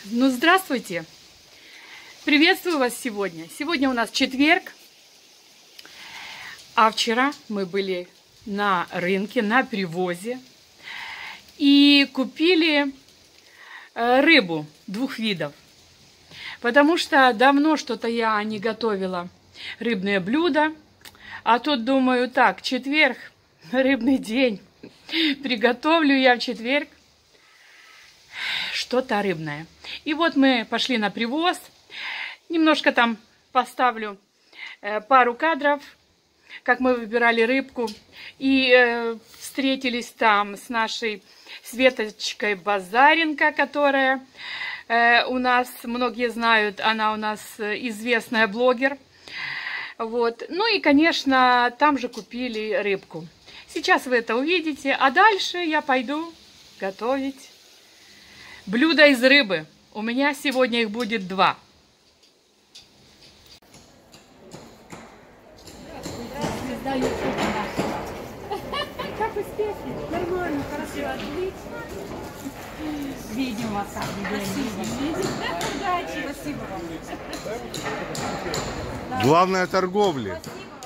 Ну, здравствуйте! Приветствую вас сегодня. Сегодня у нас четверг, а вчера мы были на рынке, на привозе и купили рыбу двух видов. Потому что давно что-то я не готовила рыбное блюдо, а тут думаю, так, четверг, рыбный день, приготовлю я в четверг что-то рыбное. И вот мы пошли на привоз. Немножко там поставлю пару кадров, как мы выбирали рыбку. И встретились там с нашей Светочкой Базаренко, которая у нас, многие знают, она у нас известная блогер. Вот. Ну и, конечно, там же купили рыбку. Сейчас вы это увидите, а дальше я пойду готовить блюдо из рыбы. У меня сегодня их будет два. Как успехи? Нормально, хорошо, отлично. Видим вас каждый день. Удачи. Спасибо вам. Главное торговля.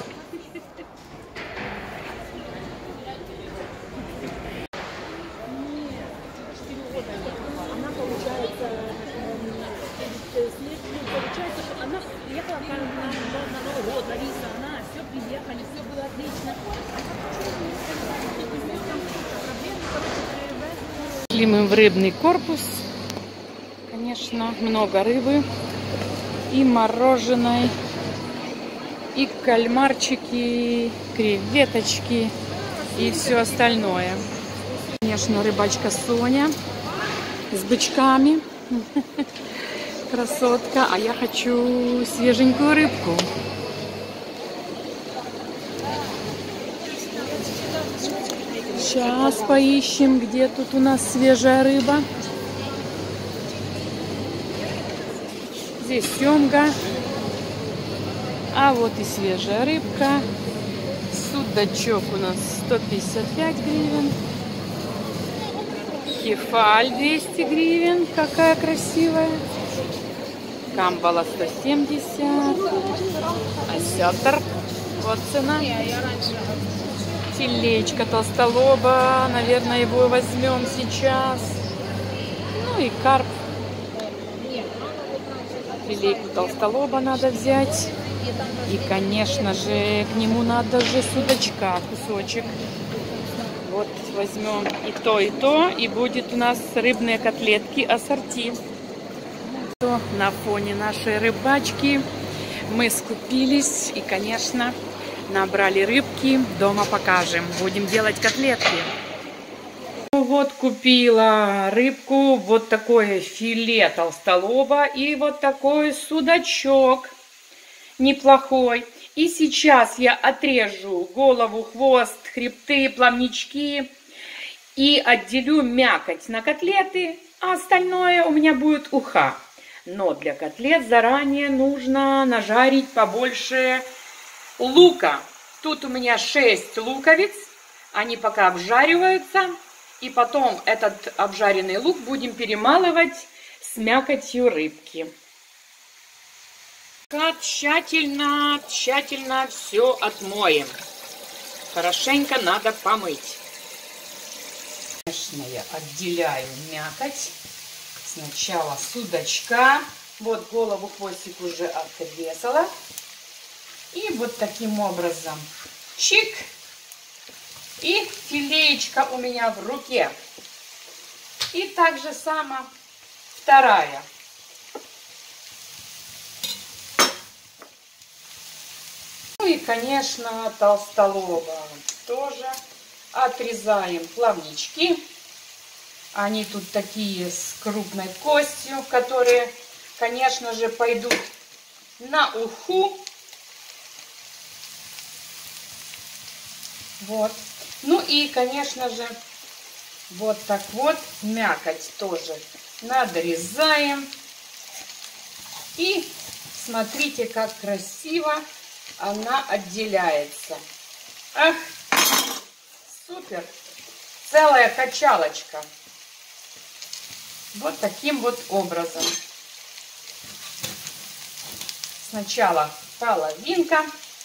Получается, что она приехала на Новый год, Лариса, она все приехали, все было отлично. Шли мы в рыбный корпус. Конечно, много рыбы. И мороженое, и кальмарчики, креветочки, и все остальное. Конечно, рыбачка Соня с бычками. Красотка, а я хочу свеженькую рыбку. Сейчас поищем, где тут у нас свежая рыба. Здесь семга. А вот и свежая рыбка. Судачок у нас 155 гривен. Кефаль 200 гривен. Какая красивая. Камбала 170. Осетр. Вот цена. Филеечка толстолоба. Наверное, его возьмем сейчас. Ну и карп. Филейку толстолоба надо взять. И, конечно же, к нему надо же судачка кусочек. Вот возьмем и то, и будет у нас рыбные котлетки ассорти. На фоне нашей рыбачки мы скупились и, конечно, набрали рыбки. Дома покажем. Будем делать котлетки. Вот купила рыбку, вот такое филе толстолоба и вот такой судачок неплохой. И сейчас я отрежу голову, хвост, хребты, плавнички и отделю мякоть на котлеты, а остальное у меня будет уха. Но для котлет заранее нужно нажарить побольше лука. Тут у меня 6 луковиц, они пока обжариваются. И потом этот обжаренный лук будем перемалывать с мякотью рыбки. Тщательно все отмоем. Хорошенько надо помыть. Конечно, я отделяю мякоть. Сначала судачка. Вот голову, хвостик уже отрезала. И вот таким образом чик. И филеечка у меня в руке. И так же само вторая. Ну и, конечно, толстолоба тоже. Отрезаем плавнички. Они тут такие с крупной костью, которые, конечно же, пойдут на уху. Вот. Ну и, конечно же, вот так вот мякоть тоже надрезаем. И смотрите, как красиво она отделяется. Ах, супер! Целая качалочка. Вот таким вот образом. Сначала половинка.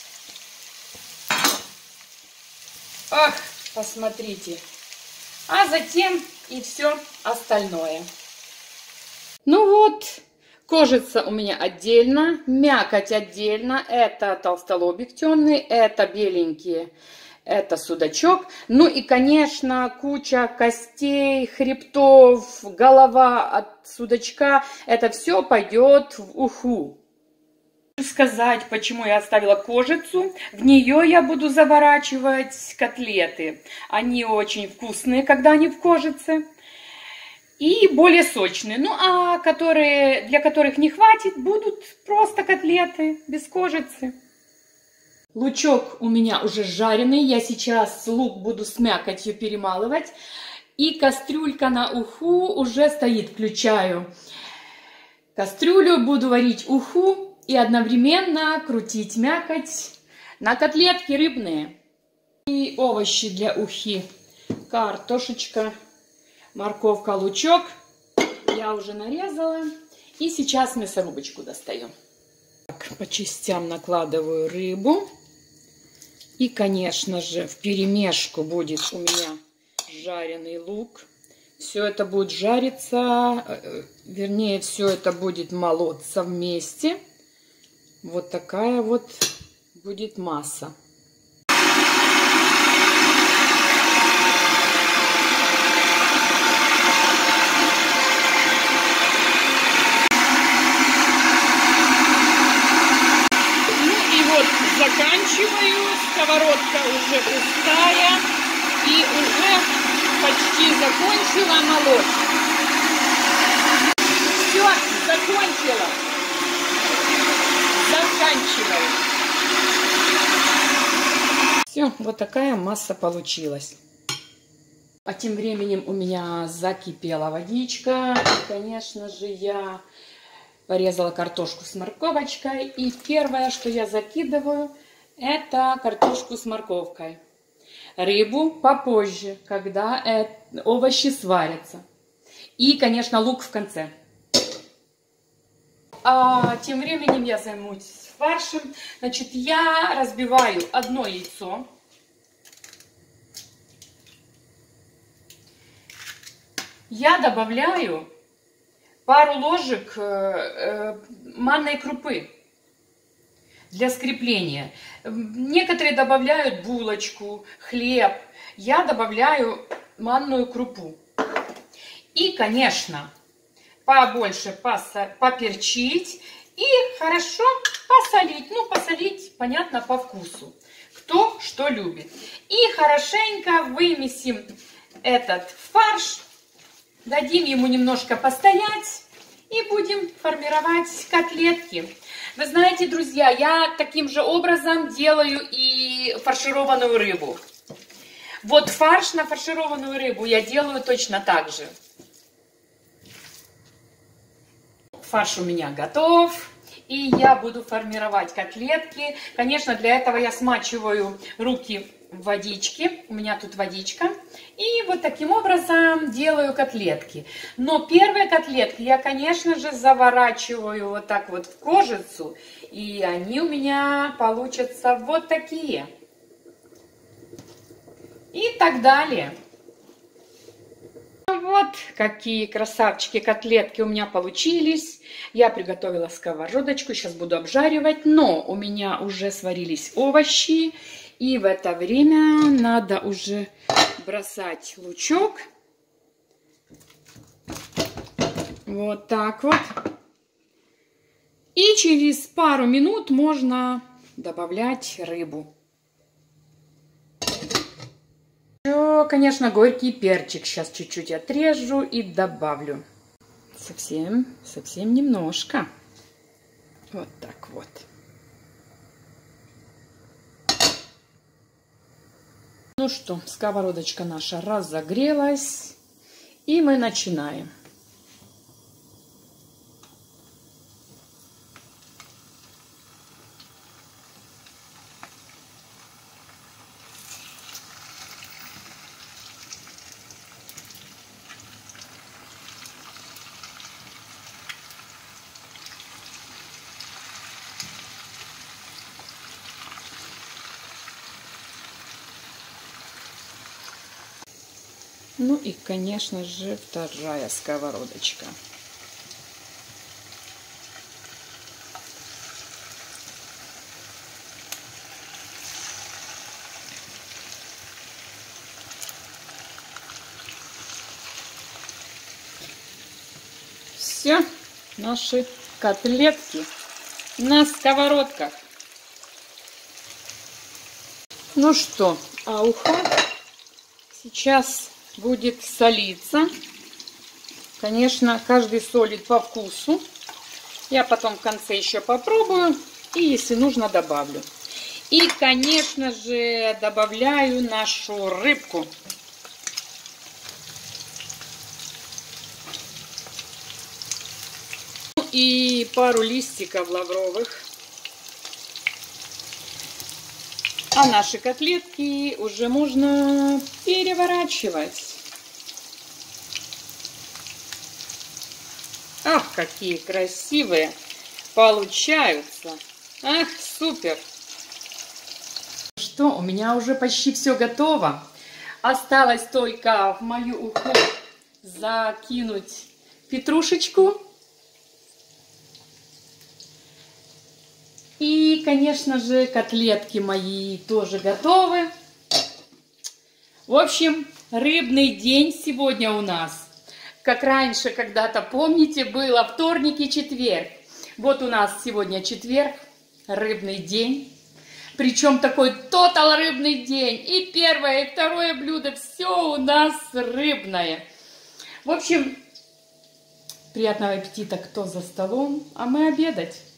Ах, посмотрите. А затем и все остальное. Ну вот, кожица у меня отдельно, мякоть отдельно. Это толстолобик темный, это беленькие, это судачок. Ну и, конечно, куча костей, хребтов, голова от судачка. Это все пойдет в уху. Сказать, почему я оставила кожицу. В нее я буду заворачивать котлеты. Они очень вкусные, когда они в кожице. И более сочные. Ну, а для которых не хватит, будут просто котлеты без кожицы. Лучок у меня уже жареный. Я сейчас лук буду с мякотью перемалывать. И кастрюлька на уху уже стоит. Включаю кастрюлю, буду варить уху и одновременно крутить мякоть на котлетки рыбные. И овощи для ухи. Картошечка, морковка, лучок. Я уже нарезала. И сейчас мясорубочку достаю. Так, по частям накладываю рыбу. И, конечно же, вперемешку будет у меня жареный лук. Все это будет жариться, вернее, все это будет молоться вместе. Вот такая вот будет масса. Заканчиваю, сковородка уже пустая и уже почти закончила молоть. Все, закончила. Заканчиваю. Все, вот такая масса получилась. А тем временем у меня закипела водичка. И, конечно же, я порезала картошку с морковочкой. И первое, что я закидываю, это картошку с морковкой. Рыбу попозже, когда овощи сварятся. И, конечно, лук в конце. А тем временем я займусь фаршем. Значит, я разбиваю одно яйцо. Я добавляю пару ложек манной крупы для скрепления. Некоторые добавляют булочку, хлеб. Я добавляю манную крупу. И, конечно, побольше поперчить и хорошо посолить. Ну, посолить, понятно, по вкусу. Кто что любит. И хорошенько вымесим этот фарш. Дадим ему немножко постоять и будем формировать котлетки. Вы знаете, друзья, я таким же образом делаю и фаршированную рыбу. Вот фарш на фаршированную рыбу я делаю точно так же. Фарш у меня готов. И я буду формировать котлетки. Конечно, для этого я смачиваю руки в водичке. У меня тут водичка. И вот таким образом делаю котлетки. Но первые котлетки я, конечно же, заворачиваю вот так вот в кожицу. И они у меня получатся вот такие. И так далее. Вот какие красавчики котлетки у меня получились. Я приготовила сковородочку, сейчас буду обжаривать. Но у меня уже сварились овощи. И в это время надо уже бросать лучок. Вот так вот. И через пару минут можно добавлять рыбу. Еще, конечно, горький перчик. Сейчас чуть-чуть отрежу и добавлю. Совсем немножко. Вот так вот. Ну что, сковородочка наша разогрелась. И мы начинаем. Ну и, конечно же, вторая сковородочка. Все, наши котлетки на сковородках. Ну что, а уха сейчас будет солиться. Конечно, каждый солит по вкусу. Я потом в конце еще попробую. И если нужно, добавлю. И, конечно же, добавляю нашу рыбку. И пару листиков лавровых. А наши котлетки уже можно переворачивать. Ах, какие красивые получаются. Ах, супер. Что, у меня уже почти все готово. Осталось только в мою уху закинуть петрушечку. И, конечно же, котлетки мои тоже готовы. В общем, рыбный день сегодня у нас. Как раньше когда-то, помните, было вторник и четверг. Вот у нас сегодня четверг, рыбный день. Причем такой тотал рыбный день. И первое, и второе блюдо, все у нас рыбное. В общем, приятного аппетита, кто за столом, а мы обедать.